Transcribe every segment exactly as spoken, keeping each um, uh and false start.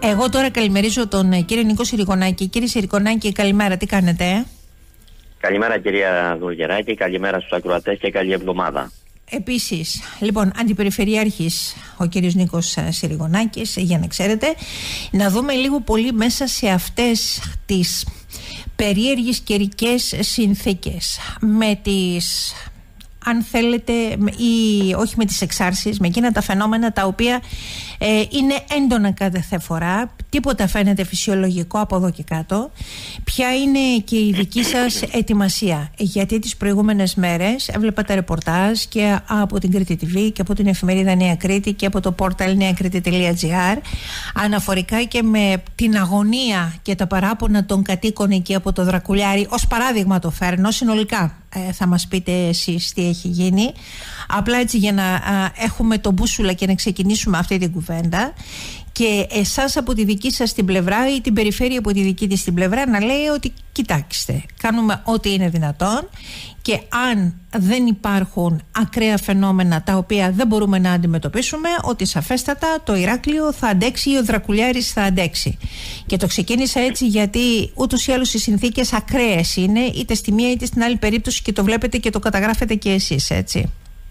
Εγώ τώρα καλημερίζω τον κύριο Νίκο Συρικονάκη. Κύριε Συρικονάκη, καλημέρα, τι κάνετε? Καλημέρα κυρία Δουργεράκη, καλημέρα στους ακροατές και καλή εβδομάδα. Επίσης, λοιπόν, αντιπεριφερειάρχης ο κύριος Νίκος Συρικονάκης, για να ξέρετε, να δούμε λίγο πολύ μέσα σε αυτές τις περίεργες καιρικές συνθήκες, με τις, αν θέλετε, ή όχι με τις εξάρσεις, με εκείνα τα φαινόμενα τα οποία ε, είναι έντονα κάθε φορά, τίποτα φαίνεται φυσιολογικό από εδώ και κάτω. Ποια είναι και η δική σας ετοιμασία? Γιατί τις προηγούμενες μέρες έβλεπα τα ρεπορτάζ και από την Κρήτη τι βι και από την εφημερίδα Νέα Κρήτη και από το πόρταλ νέα κρήτη τελεία τζι άρ, αναφορικά και με την αγωνία και τα παράπονα των κατοίκων εκεί από το Δρακουλιάρι. Ως παράδειγμα το φέρνω, συνολικά ε, θα μας πείτε εσείς τι έχει γίνει, απλά έτσι για να α, έχουμε το μπούσουλα και να ξεκινήσουμε αυτή την κουβέντα, και εσάς από τη δική σας την πλευρά ή την περιφέρεια από τη δική της την πλευρά να λέει ότι κοιτάξτε, κάνουμε ό,τι είναι δυνατόν, και αν δεν υπάρχουν ακραία φαινόμενα τα οποία δεν μπορούμε να αντιμετωπίσουμε, ότι σαφέστατα το Ηράκλειο θα αντέξει ή ο Δρακουλιάρης θα αντέξει. Και το ξεκίνησα έτσι γιατί ούτως ή άλλως οι συνθήκες ακραίες είναι, είτε στη μία είτε στην άλλη περίπτωση, και το βλέπετε και το καταγράφετε και εσείς, έτσι.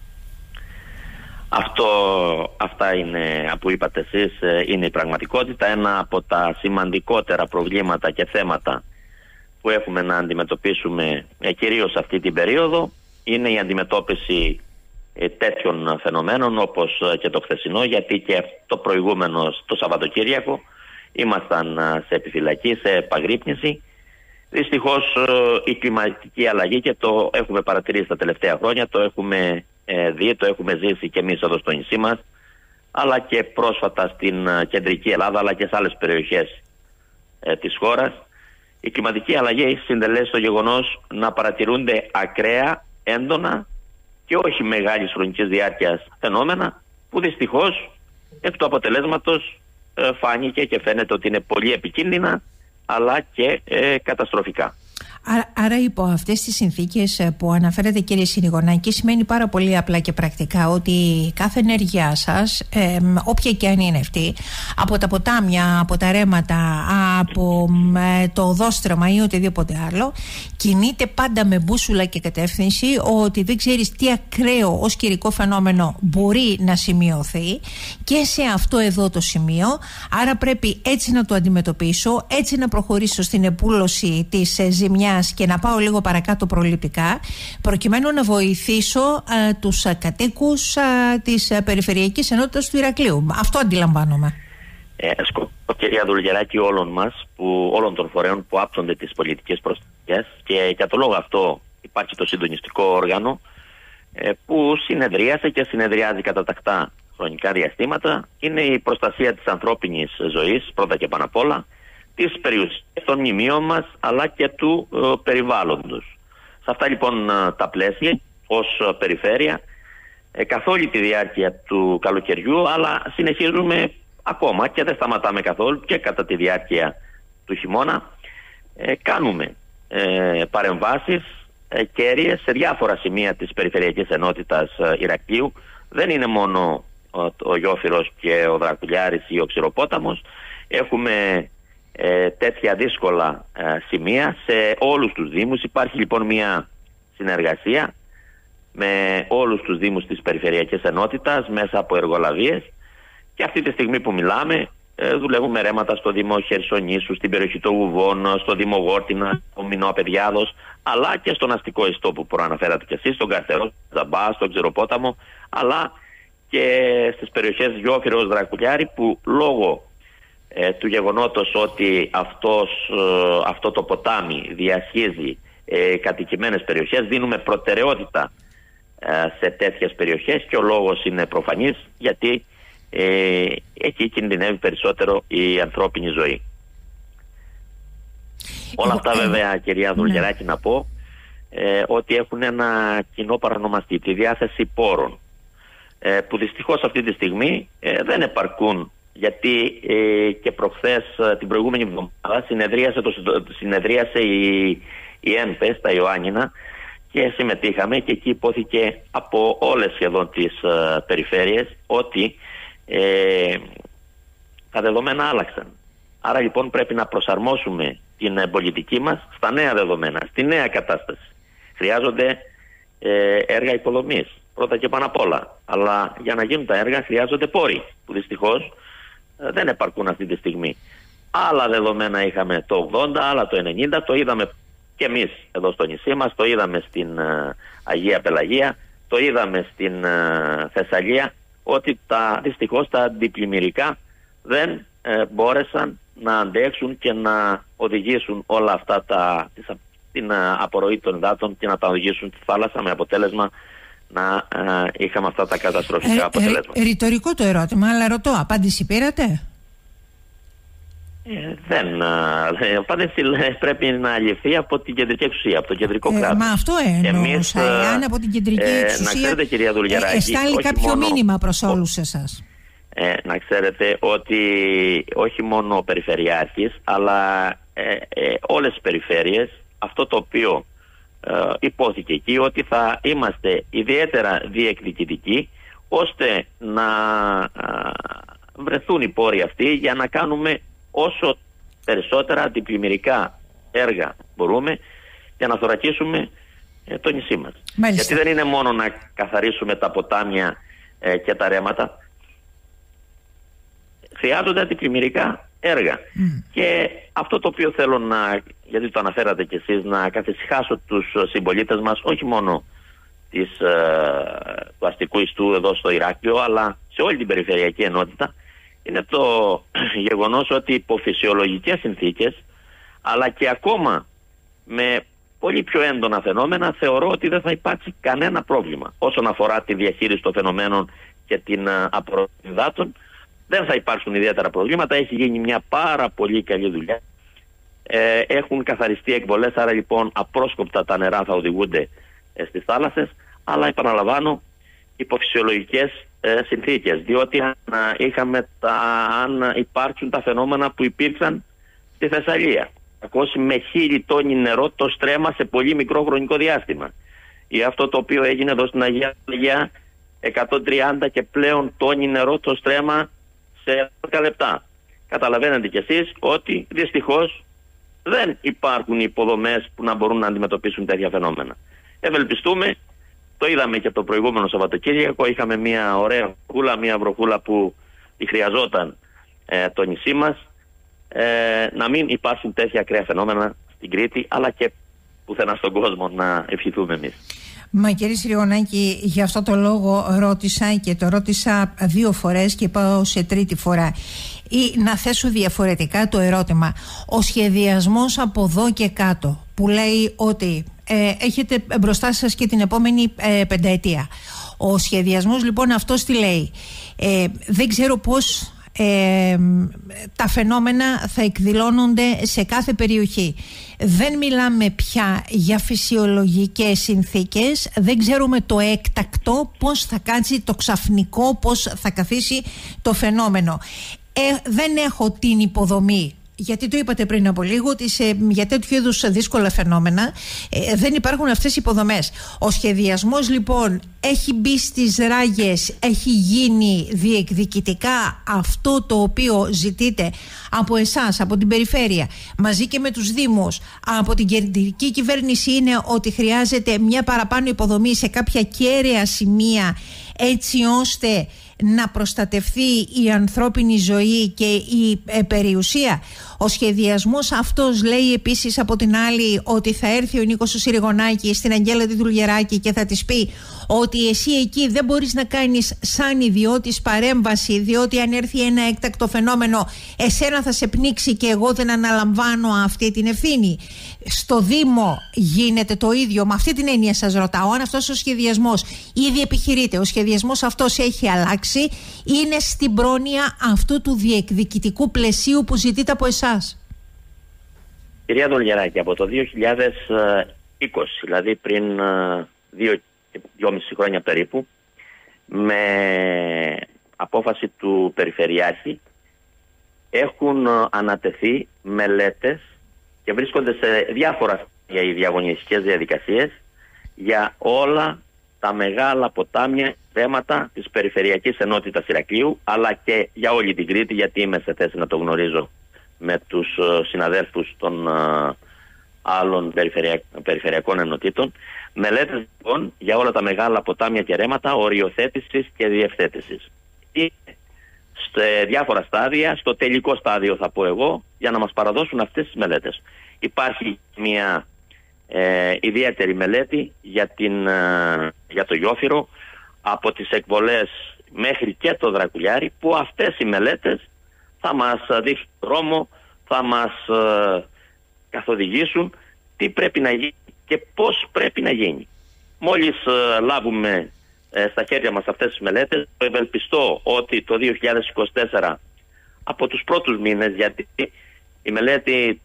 Αυτό, αυτά είναι, που είπατε εσείς, είναι η πραγματικότητα. Ένα από τα σημαντικότερα προβλήματα και θέματα που έχουμε να αντιμετωπίσουμε ε, κυρίως αυτή την περίοδο είναι η αντιμετώπιση ε, τέτοιων φαινομένων όπως ε, και το χθεσινό, γιατί και το προηγούμενο, το Σαββατοκύριακο, ήμασταν ε, σε επιφυλακή, σε επαγρύπνηση. Δυστυχώς ε, η κλιματική αλλαγή, και το έχουμε παρατηρήσει τα τελευταία χρόνια, το έχουμε ε, δει, το έχουμε ζήσει και εμείς εδώ στο νησί μας, αλλά και πρόσφατα στην ε, κεντρική Ελλάδα, αλλά και σε άλλες περιοχές ε, της χώρας. Η κλιματική αλλαγή έχει συντελέσει το γεγονός να παρατηρούνται ακραία, έντονα και όχι μεγάλης χρονικής διάρκειας φαινόμενα, που δυστυχώς εκ του αποτελέσματος ε, φάνηκε και φαίνεται ότι είναι πολύ επικίνδυνα, αλλά και ε, καταστροφικά. Άρα, άρα υπό αυτές τις συνθήκες που αναφέρετε, κύριε Συρικονάκη, σημαίνει πάρα πολύ απλά και πρακτικά ότι κάθε ενέργειά σας, ε, όποια και αν είναι αυτή, από τα ποτάμια, από τα ρέματα, από ε, το οδόστρωμα ή οτιδήποτε άλλο, κινείται πάντα με μπούσουλα και κατεύθυνση, ότι δεν ξέρεις τι ακραίο ως καιρικό φαινόμενο μπορεί να σημειωθεί και σε αυτό εδώ το σημείο. Άρα πρέπει έτσι να το αντιμετωπίσω, έτσι να προχωρήσω στην επούλωση της ε, ζημιάς και να πάω λίγο παρακάτω προληπτικά, προκειμένου να βοηθήσω α, τους α, κατοίκους α, της α, Περιφερειακής Ενότητας του Ηρακλείου. Αυτό αντιλαμβάνομαι. Ε, σκοπό, κυρία Δουλγεράκη, όλων μας, που, όλων των φορέων που άπτονται τις πολιτικές προστασίες, και για το λόγο αυτό υπάρχει το συντονιστικό όργανο ε, που συνεδρίασε και συνεδριάζει κατά τακτά χρονικά διαστήματα, είναι η προστασία της ανθρώπινης ζωής, πρώτα και πάνω απ' όλα, της περιουσίας των μνημείων μας, αλλά και του ε, περιβάλλοντος. Σε αυτά λοιπόν ε, τα πλαίσια, ως ε, περιφέρεια, ε, καθ' όλη τη διάρκεια του καλοκαιριού, αλλά συνεχίζουμε ακόμα και δεν σταματάμε καθόλου και κατά τη διάρκεια του χειμώνα, ε, κάνουμε ε, παρεμβάσεις ε, κέρυες σε διάφορα σημεία της Περιφερειακής Ενότητας ε, Ηρακλείου. Δεν είναι μόνο ο, ο Γιόφυρος και ο Δρακουλιάρης ή ο Ξηροπόταμος. Έχουμε Ε, τέτοια δύσκολα ε, σημεία σε όλους τους δήμους. Υπάρχει λοιπόν μια συνεργασία με όλους τους δήμους της Περιφερειακής Ενότητας μέσα από εργολαβίες, και αυτή τη στιγμή που μιλάμε ε, δουλεύουμε ρέματα στο Δήμο Χερσονήσου, στην περιοχή των Βουβών, στο Δήμο Γόρτινα, στο Μινό Παιδιάδος, αλλά και στον αστικό ιστό που προαναφέρατε και εσείς, στον Καρτερό, Ζαμπά, στον Ξηροπόταμο, αλλά και στις περιοχές Γιόφυρος, Δρακουλιάρη, που λόγω Ε, του γεγονότος ότι αυτός, ε, αυτό το ποτάμι διασχίζει ε, κατοικημένες περιοχές, δίνουμε προτεραιότητα ε, σε τέτοιες περιοχές, και ο λόγος είναι προφανής, γιατί ε, εκεί κινδυνεύει περισσότερο η ανθρώπινη ζωή. Όλα αυτά βέβαια, κυρία Δουλγεράκη, να πω ε, ότι έχουν ένα κοινό παρανομαστή, τη διάθεση πόρων, ε, που δυστυχώς αυτή τη στιγμή ε, δεν επαρκούν, γιατί ε, και προχθές την προηγούμενη εβδομάδα συνεδρίασε, το, συνεδρίασε η, η ΕΝΠΕ στα Ιωάννινα και συμμετείχαμε, και εκεί υπόθηκε από όλες σχεδόν τις ε, περιφέρειες ότι ε, τα δεδομένα άλλαξαν Άρα λοιπόν πρέπει να προσαρμόσουμε την πολιτική μας στα νέα δεδομένα, στη νέα κατάσταση. Χρειάζονται ε, έργα υποδομής, πρώτα και πάνω απ' όλα. Αλλά για να γίνουν τα έργα χρειάζονται πόροι, που δυστυχώς ε, δεν επαρκούν αυτή τη στιγμή. Άλλα δεδομένα είχαμε το ογδόντα, άλλα το ενενήντα, το είδαμε και εμείς εδώ στο νησί μας, το είδαμε στην ε, Αγία Πελαγία, το είδαμε στην ε, Θεσσαλία, ότι τα, δυστυχώς τα αντιπλημμυρικά δεν ε, μπόρεσαν να αντέξουν και να οδηγήσουν όλα αυτά τα, την ε, απορροή των υδάτων και να τα οδηγήσουν στη θάλασσα, με αποτέλεσμα να ε, είχαμε αυτά τα καταστροφικά ε, αποτελέσματα. Ε, ρητορικό το ερώτημα, αλλά ρωτώ, απάντηση πήρατε? Ε, δεν. Η απάντηση πρέπει να ληφθεί από την κεντρική εξουσία, από το κεντρικό ε, κράτος. Μα αυτό εννοούσα. Εάν από την κεντρική ε, εξουσία. Να ξέρετε, κυρία Δουλγεράκη, εστάλει κάποιο μόνο, μήνυμα προς όλους εσάς. Ε, να ξέρετε ότι όχι μόνο ο Περιφερειάρχης, αλλά ε, ε, όλες τις περιφέρειες, αυτό το οποίο ε, υπόθηκε εκεί, ότι θα είμαστε ιδιαίτερα διεκδικητικοί, ώστε να ε, βρεθούν οι πόροι αυτοί για να κάνουμε όσο περισσότερα αντιπλημμυρικά έργα μπορούμε για να θωρακίσουμε ε, το νησί μας. Μάλιστα. Γιατί δεν είναι μόνο να καθαρίσουμε τα ποτάμια ε, και τα ρέματα. Χρειάζονται αντιπλημμυρικά έργα. Mm. Και αυτό το οποίο θέλω να, γιατί το αναφέρατε κι εσείς, να καθησυχάσω τους συμπολίτες μας, όχι μόνο της, ε, του αστικού ιστού εδώ στο Ηράκλειο, αλλά σε όλη την περιφερειακή ενότητα, είναι το γεγονός ότι υπό φυσιολογικές συνθήκες, αλλά και ακόμα με πολύ πιο έντονα φαινόμενα, θεωρώ ότι δεν θα υπάρξει κανένα πρόβλημα. Όσον αφορά τη διαχείριση των φαινομένων και την απορροφή υδάτων, δεν θα υπάρξουν ιδιαίτερα προβλήματα. Έχει γίνει μια πάρα πολύ καλή δουλειά. Ε, έχουν καθαριστεί εκβολές, άρα λοιπόν απρόσκοπτα τα νερά θα οδηγούνται ε, στις θάλασσες, αλλά επαναλαμβάνω, υπό φυσιολογικές ε, συνθήκες, διότι αν, είχαμε τα, αν υπάρξουν τα φαινόμενα που υπήρξαν στη Θεσσαλία, ακόμη με χίλιοι τόνοι νερό το στρέμμα σε πολύ μικρό χρονικό διάστημα, ή αυτό το οποίο έγινε εδώ στην Αγία Πελαγία, εκατόν τριάντα και πλέον τόνοι νερό το στρέμμα σε δέκα λεπτά. Καταλαβαίνετε κι εσείς ότι δυστυχώς δεν υπάρχουν υποδομές που να μπορούν να αντιμετωπίσουν τέτοια φαινόμενα. Ευελπιστούμε. Το είδαμε και το προηγούμενο Σαββατοκύριακο. Είχαμε μια ωραία βροχούλα, μια βροχούλα που τη χρειαζόταν ε, το νησί μας. Ε, να μην υπάρξουν τέτοια ακραία φαινόμενα στην Κρήτη, αλλά και πουθενά στον κόσμο, να ευχηθούμε εμείς. Μα κύριε Συριγωνάκη, γι' αυτό το λόγο ρώτησα και το ρώτησα δύο φορές και πάω σε τρίτη φορά. Ή να θέσω διαφορετικά το ερώτημα. Ο σχεδιασμός από εδώ και κάτω, που λέει ότι ε, έχετε μπροστά σας και την επόμενη ε, πενταετία. Ο σχεδιασμός λοιπόν αυτός τι λέει? Ε, δεν ξέρω πώς ε, τα φαινόμενα θα εκδηλώνονται σε κάθε περιοχή. Δεν μιλάμε πια για φυσιολογικές συνθήκες, δεν ξέρουμε το έκτακτο, πώς θα κάτσει το ξαφνικό, πώς θα καθίσει το φαινόμενο. Ε, δεν έχω την υποδομή, γιατί το είπατε πριν από λίγο, ότι σε, για τέτοιου είδους δύσκολα φαινόμενα ε, δεν υπάρχουν αυτές οι υποδομές. Ο σχεδιασμός λοιπόν έχει μπει στις ράγες, έχει γίνει διεκδικητικά αυτό το οποίο ζητείτε από εσάς, από την περιφέρεια, μαζί και με τους δήμους, από την κεντρική κυβέρνηση, είναι ότι χρειάζεται μια παραπάνω υποδομή σε κάποια κέραια σημεία, έτσι ώστε να προστατευθεί η ανθρώπινη ζωή και η ε, περιουσία. Ο σχεδιασμός αυτός λέει επίσης από την άλλη ότι θα έρθει ο Νίκος ο Συριγωνάκης στην Αγγέλα τη Δουλγεράκη και θα της πει ότι εσύ εκεί δεν μπορείς να κάνεις σαν ιδιώτης παρέμβαση, διότι αν έρθει ένα έκτακτο φαινόμενο εσένα θα σε πνίξει και εγώ δεν αναλαμβάνω αυτή την ευθύνη. Στο Δήμο γίνεται το ίδιο? Με αυτή την έννοια σας ρωτάω, αν αυτός ο σχεδιασμός ήδη επιχειρείται, ο σχεδιασμός αυτός έχει αλλάξει, είναι στην πρόνοια αυτού του διεκδικητικού πλαισίου που ζητείτε από εσάς? Κυρία Δουλγεράκη, από το δύο χιλιάδες είκοσι, δηλαδή πριν δύο και δυόμιση χρόνια περίπου, με απόφαση του Περιφερειάρχη έχουν ανατεθεί μελέτες και βρίσκονται σε διάφορα για οι διαγωνιστικές διαδικασίες για όλα τα μεγάλα ποτάμια, θέματα της Περιφερειακής Ενότητας Ηρακλείου, αλλά και για όλη την Κρήτη, γιατί είμαι σε θέση να το γνωρίζω με τους συναδέλφους των άλλων περιφερειακ, περιφερειακών ενωτήτων, μελέτες λοιπόν για όλα τα μεγάλα ποτάμια και ρέματα οριοθέτησης και διευθέτησης. Είναι σε διάφορα στάδια, στο τελικό στάδιο θα πω εγώ, για να μας παραδώσουν αυτές τις μελέτες. Υπάρχει μια ε, ιδιαίτερη μελέτη για, την, ε, για το Γιόφυρο, από τις εκβολές μέχρι και το Δρακουλιάρι, που αυτές οι μελέτες θα μας δείξουν δρόμο, θα μας ε, καθοδηγήσουν τι πρέπει να γίνει και πώς πρέπει να γίνει. Μόλις ε, λάβουμε ε, στα χέρια μας αυτές τις μελέτες, ευελπιστώ ότι το δύο χιλιάδες είκοσι τέσσερα, από τους πρώτους μήνες, γιατί η μελέτη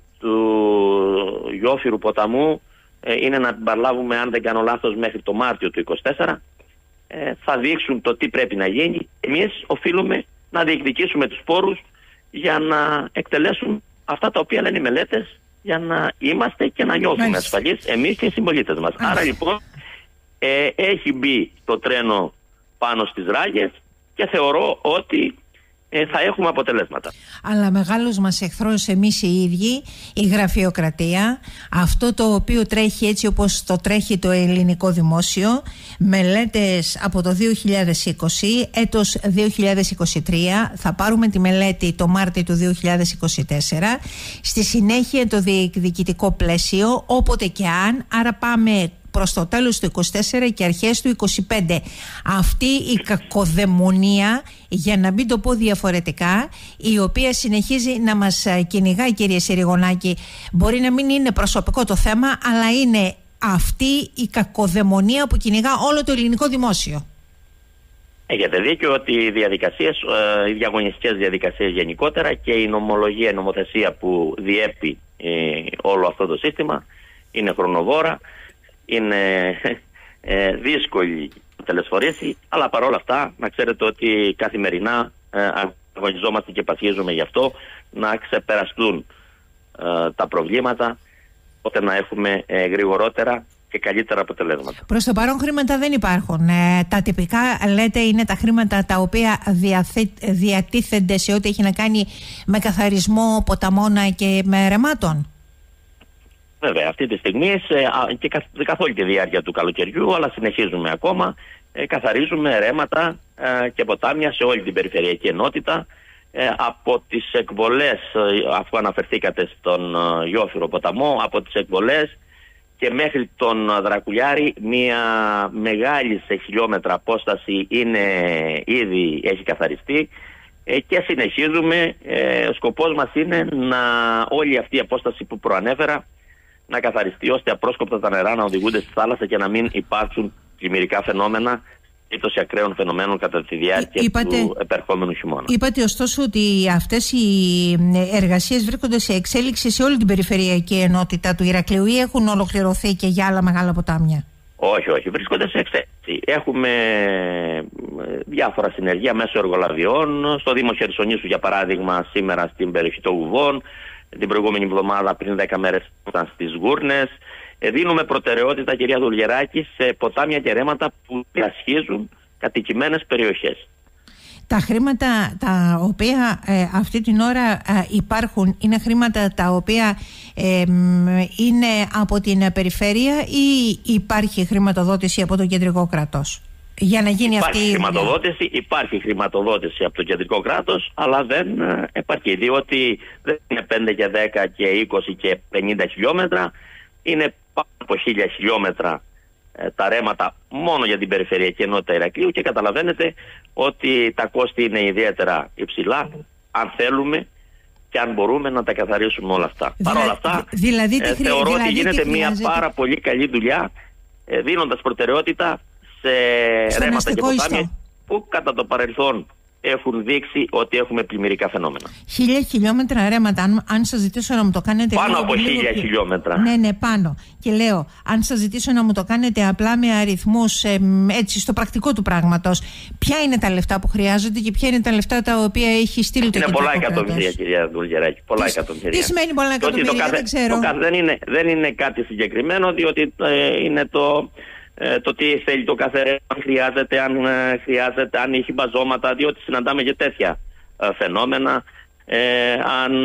του Γιόφυρου ποταμού ε, είναι να την παραλάβουμε, αν δεν κάνω λάθος, μέχρι το Μάρτιο του είκοσι τέσσερα, ε, θα δείξουν το τι πρέπει να γίνει. Εμείς οφείλουμε να διεκδικήσουμε τους πόρους για να εκτελέσουν αυτά τα οποία λένε οι μελέτες, για να είμαστε και να νιώθουμε ασφαλείς εμείς και οι συμπολίτες μας. Άρα, Άρα λοιπόν ε, έχει μπει το τρένο πάνω στις ράγες και θεωρώ ότι ε, θα έχουμε αποτελέσματα. Αλλά μεγάλος μας εχθρός εμείς οι ίδιοι, η γραφειοκρατία, αυτό το οποίο τρέχει έτσι όπως το τρέχει το ελληνικό δημόσιο, μελέτες από το δύο χιλιάδες είκοσι, έτος δύο χιλιάδες είκοσι τρία, θα πάρουμε τη μελέτη το Μάρτιο του δύο χιλιάδες είκοσι τέσσερα, στη συνέχεια το διεκδικητικό πλαίσιο, όποτε και αν, άρα πάμε προς το τέλος του είκοσι τέσσερα και αρχές του είκοσι πέντε. Αυτή η κακοδαιμονία, για να μην το πω διαφορετικά, η οποία συνεχίζει να μας κυνηγάει, κύριε Συριγωνάκη, μπορεί να μην είναι προσωπικό το θέμα, αλλά είναι αυτή η κακοδαιμονία που κυνηγά όλο το ελληνικό δημόσιο. Έχετε δίκιο ότι οι διαδικασίες, οι διαγωνιστικές διαδικασίες γενικότερα και η νομολογία, η νομοθεσία που διέπει όλο αυτό το σύστημα είναι χρονοβόρα. Είναι ε, δύσκολη τελεσφορήση, αλλά παρόλα αυτά να ξέρετε ότι καθημερινά ε, αγωνιζόμαστε και πασχίζουμε γι' αυτό, να ξεπεραστούν ε, τα προβλήματα, ώστε να έχουμε ε, γρηγορότερα και καλύτερα αποτελέσματα. Προς το παρόν χρήματα δεν υπάρχουν. Ε, τα τυπικά, λέτε, είναι τα χρήματα τα οποία διαθε, διατίθενται σε ό,τι έχει να κάνει με καθαρισμό ποταμών και με ρεμάτων. Βέβαια, αυτή τη στιγμή σε, και καθ, καθ' όλη τη διάρκεια του καλοκαιριού, αλλά συνεχίζουμε ακόμα, ε, καθαρίζουμε ρέματα ε, και ποτάμια σε όλη την περιφερειακή ενότητα, ε, από τις εκβολές, ε, αφού αναφερθήκατε στον ε, Γιόφυρο ποταμό, από τις εκβολές και μέχρι τον Δρακουλιάρι, μια μεγάλη σε χιλιόμετρα απόσταση είναι ήδη έχει καθαριστεί, ε, και συνεχίζουμε. Ε, ο σκοπός μας είναι να όλη αυτή η απόσταση που προανέφερα να καθαριστεί, ώστε απρόσκοπτα τα νερά να οδηγούνται στη θάλασσα και να μην υπάρξουν πλημμυρικά φαινόμενα ή τόση ακραίων φαινομένων κατά τη διάρκεια είπατε, του επερχόμενου χειμώνα. Είπατε ωστόσο ότι αυτές οι εργασίες βρίσκονται σε εξέλιξη σε όλη την περιφερειακή ενότητα του Ηρακλείου ή έχουν ολοκληρωθεί και για άλλα μεγάλα ποτάμια? Όχι, όχι, βρίσκονται σε εξέλιξη. Έχουμε διάφορα συνεργεία μέσω εργολαβιών. Στο Δήμο Χερσονήσου, για παράδειγμα, σήμερα στην περιοχή των Γουβών, την προηγούμενη εβδομάδα, πριν δέκα μέρες, ήταν στις Γούρνες. Ε, δίνουμε προτεραιότητα, κυρία Δουλγεράκη, σε ποτάμια και ρέματα που διασχίζουν κατοικημένες περιοχές. Τα χρήματα τα οποία ε, αυτή την ώρα ε, υπάρχουν είναι χρήματα τα οποία ε, είναι από την περιφέρεια ή υπάρχει χρηματοδότηση από το κεντρικό κράτος? Για να γίνει υπάρχει αυτή χρηματοδότηση, η... υπάρχει χρηματοδότηση από το κεντρικό κράτος, αλλά δεν ε, επαρκεί, διότι δεν είναι πέντε και δέκα και είκοσι και πενήντα χιλιόμετρα, είναι πάνω από χίλια χιλιόμετρα ε, τα ρέματα μόνο για την περιφερειακή ενότητα Ηρακλείου, και καταλαβαίνετε ότι τα κόστη είναι ιδιαίτερα υψηλά, αν θέλουμε και αν μπορούμε να τα καθαρίσουμε όλα αυτά. Δηλα... Παρ' όλα αυτά, δηλαδή, ε, χρει... θεωρώ δηλαδή, ότι γίνεται μια πάρα πολύ καλή δουλειά, ε, δίνοντας προτεραιότητα σε στον ρέματα και ποτάμια ιστό, που κατά το παρελθόν έχουν δείξει ότι έχουμε πλημμυρικά φαινόμενα. Χίλια χιλιόμετρα ρέματα, αν, αν σας ζητήσω να μου το κάνετε... Πάνω λίγο, από λίγο, χίλια λίγο, χιλιόμετρα. Ναι, ναι, πάνω. Και λέω, αν σας ζητήσω να μου το κάνετε απλά με αριθμούς, ε, έτσι, στο πρακτικό του πράγματος, ποια είναι τα λεφτά που χρειάζονται και ποια είναι τα λεφτά τα οποία έχει στείλει το κεντρικό κράτος? Είναι πολλά εκατομμύρια, κυρία Δουλγεράκη. Πολλά τι, εκατομμύρια. Τι σημαίνει πολλά εκατομμύρια, το, δεν ξέρω. Το, δεν, είναι, δεν είναι κάτι συγκεκριμένο, διότι ε, είναι το... Ε, το τι θέλει το κάθε ρέμα, αν χρειάζεται, αν ε, χρειάζεται, αν έχει μπαζώματα, διότι συναντάμε και τέτοια ε, φαινόμενα. ε, αν,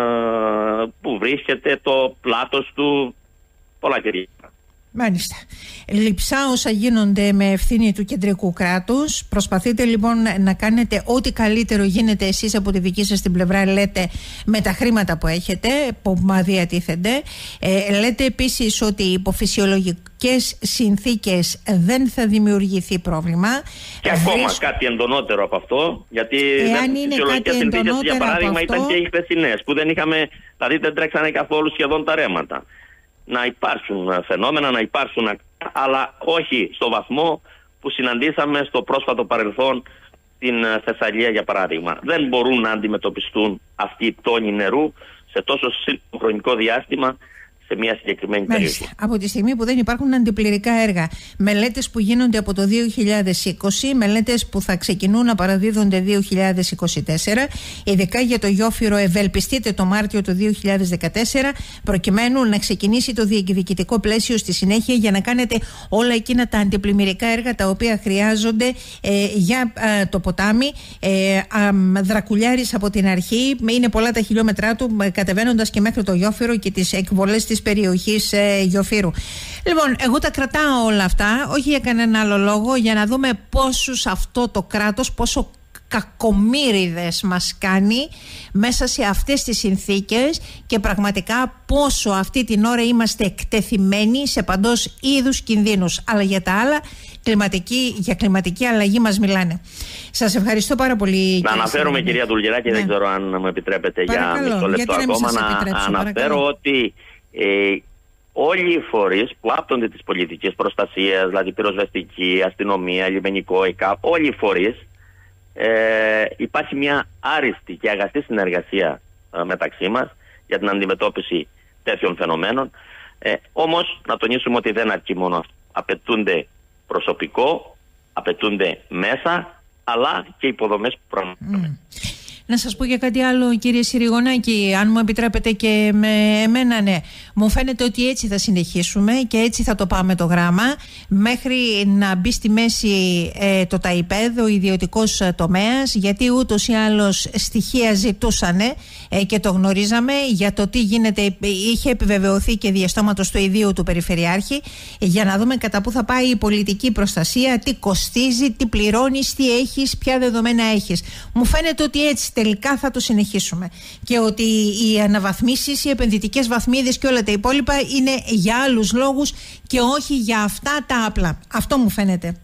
ε, που βρίσκεται το πλάτος του, πολλά κυρία. Μάλιστα. Λειψά όσα γίνονται με ευθύνη του κεντρικού κράτους. Προσπαθείτε λοιπόν να κάνετε ό,τι καλύτερο γίνεται εσείς από τη δική σας την πλευρά, λέτε, με τα χρήματα που έχετε, που διατίθενται. Ε, λέτε επίσης ότι υπό φυσιολογικές συνθήκες δεν θα δημιουργηθεί πρόβλημα. Και Βρίσκ... ακόμα κάτι εντονότερο από αυτό, γιατί οι φυσιολογικές συνθήκες, για παράδειγμα, αυτό... ήταν και οι χθεσινές, που δεν είχαμε, δηλαδή δεν τρέξανε καθόλου σχεδόν τα ρέματα. Να υπάρξουν φαινόμενα, να υπάρξουν, αλλά όχι στο βαθμό που συναντήσαμε στο πρόσφατο παρελθόν στην Θεσσαλία, για παράδειγμα. Δεν μπορούν να αντιμετωπιστούν αυτοί οι τόνοι νερού σε τόσο σύντομο χρονικό διάστημα σε μια συγκεκριμένη περιοχή. Από τη στιγμή που δεν υπάρχουν αντιπληρικά έργα, μελέτες που γίνονται από το δύο χιλιάδες είκοσι, μελέτες που θα ξεκινούν να παραδίδονται δύο χιλιάδες είκοσι τέσσερα, ειδικά για το Γιόφυρο ευελπιστείτε το Μάρτιο του δύο χιλιάδες δεκατέσσερα, προκειμένου να ξεκινήσει το διεκδικητικό πλαίσιο στη συνέχεια για να κάνετε όλα εκείνα τα αντιπλημμυρικά έργα τα οποία χρειάζονται ε, για ε, το ποτάμι. Ε, ε, Δρακουλιάρης από την αρχή, είναι πολλά τα χιλιόμετρά του, κατεβαίνοντας και μέχρι το Γιόφυρο και τις εκβολές της περιοχής ε, Γιοφύρου. Λοιπόν, εγώ τα κρατάω όλα αυτά, όχι για κανένα άλλο λόγο, για να δούμε πόσους αυτό το κράτος, πόσο κακομοίριδες μας κάνει μέσα σε αυτές τις συνθήκες και πραγματικά πόσο αυτή την ώρα είμαστε εκτεθειμένοι σε παντός είδους κινδύνους. Αλλά για τα άλλα, κλιματική, για κλιματική αλλαγή μας μιλάνε. Σας ευχαριστώ πάρα πολύ. Να αναφέρουμε, κυρία Δουλγεράκη, ναι. Δεν ξέρω αν μου επιτρέπετε, παρακαλώ, για μισό λεπτό ακόμα, να αναφέρω παρακαλώ. ότι Ε, όλοι οι φορείς που άπτονται της πολιτικής προστασίας, δηλαδή πυροσβεστική, αστυνομία, λιμενικό, ΕΚΑΠ, όλοι οι φορείς, ε, υπάρχει μια άριστη και αγαστή συνεργασία ε, μεταξύ μας για την αντιμετώπιση τέτοιων φαινομένων. Ε, όμως να τονίσουμε ότι δεν αρκεί μόνο αυτό. Απαιτούνται προσωπικό, απαιτούνται μέσα, αλλά και υποδομές που προγραμματίζονται. Mm. Να σας πω για κάτι άλλο, κύριε Συριγωνάκη, αν μου επιτρέπετε και με εμένα, ναι. Μου φαίνεται ότι έτσι θα συνεχίσουμε και έτσι θα το πάμε το γράμμα, μέχρι να μπει στη μέση ε, το ΤΑΙΠΕΔ, ο ιδιωτικός τομέας, γιατί ούτως ή άλλως στοιχεία ζητούσανε ε, και το γνωρίζαμε για το τι γίνεται. Είχε επιβεβαιωθεί και διαστόματος του ιδίου του Περιφερειάρχη, για να δούμε κατά πού θα πάει η πολιτική προστασία, τι κοστίζει, τι πληρώνεις, τι έχεις, ποια δεδομένα έχεις. Μου φαίνεται ότι έτσι τελικά θα το συνεχίσουμε και ότι οι αναβαθμίσεις, οι επενδυτικές βαθμίδες και όλα τα υπόλοιπα είναι για άλλους λόγους και όχι για αυτά τα απλά. Αυτό μου φαίνεται.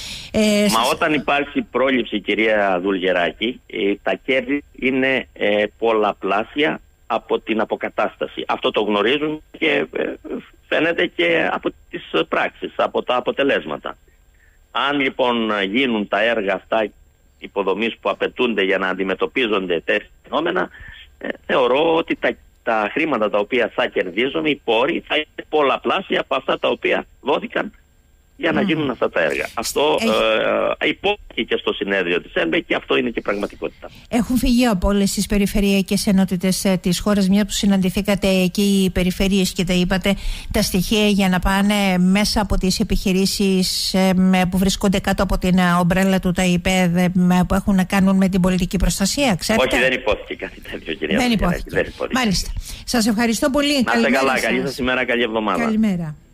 Ε, Μα σας... όταν υπάρχει πρόληψη, κυρία Δουλγεράκη, ε, τα κέρδη είναι ε, πολλαπλάσια από την αποκατάσταση. Αυτό το γνωρίζουν και ε, φαίνεται και από τις πράξεις, από τα αποτελέσματα. Αν λοιπόν γίνουν τα έργα αυτά υποδομής που απαιτούνται για να αντιμετωπίζονται τέτοια φαινόμενα, ε, θεωρώ ότι τα, τα χρήματα τα οποία θα κερδίζουμε, οι πόροι, θα είναι πολλαπλάσια από αυτά τα οποία δόθηκαν για να mm. γίνουν αυτά τα έργα. Αυτό ε, υπόθηκε και στο συνέδριο της ΕΜΠΕ και αυτό είναι και πραγματικότητα. Έχουν φύγει από όλες τις περιφερειακές ενότητες ε, της χώρας, μια που συναντηθήκατε εκεί οι περιφερειές και τα είπατε, τα στοιχεία για να πάνε μέσα από τις επιχειρήσεις ε, που βρίσκονται κάτω από την ομπρέλα του ΤΑΙΠΕΔ, ε, που έχουν να κάνουν με την πολιτική προστασία, ξέρετε? Όχι, δεν υπόθηκε κάτι τέτοιο, κυρία. Δεν υπόθηκε. Δεν υπόθηκε. Μάλιστα. Σας ευχαριστώ πολύ. Να είστε καλά. Καλή σας ημέρα, καλή εβδομάδα. Καλημέρα.